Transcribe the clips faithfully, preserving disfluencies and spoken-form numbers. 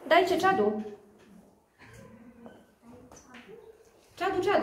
Dajcie czadu. Czadu, czadu.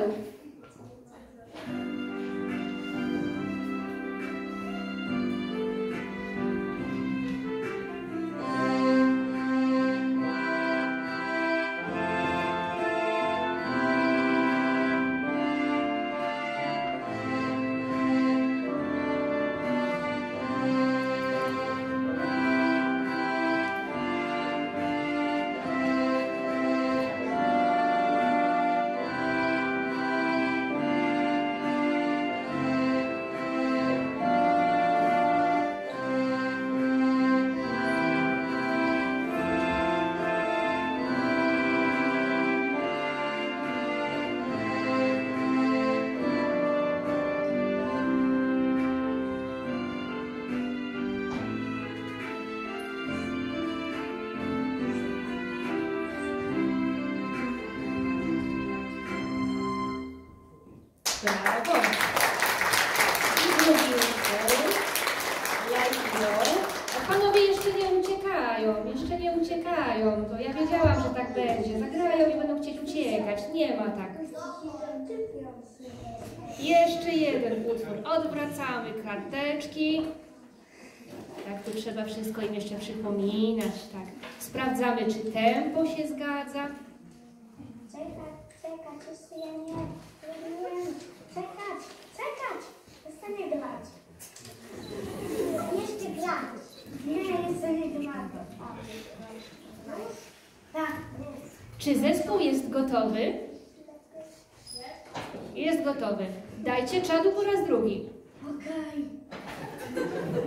Brawo. I drugi utwór. Lajkio. A panowie jeszcze nie uciekają, jeszcze nie uciekają. To ja wiedziałam, że tak będzie. Zagrają i będą chcieć uciekać. Nie ma tak. Jeszcze jeden utwór. Odwracamy karteczki. Tak, tu trzeba wszystko im jeszcze przypominać. Tak. Sprawdzamy, czy tempo się zgadza. Czekać, czekać, jeszcze ja nie, nie wiem. Czekać, czekać, przestań grać. Jeszcze grać. Nie, jeszcze nie grać. Tak. Czy zespół jest gotowy? Jest gotowy. Dajcie czadu po raz drugi. Okej.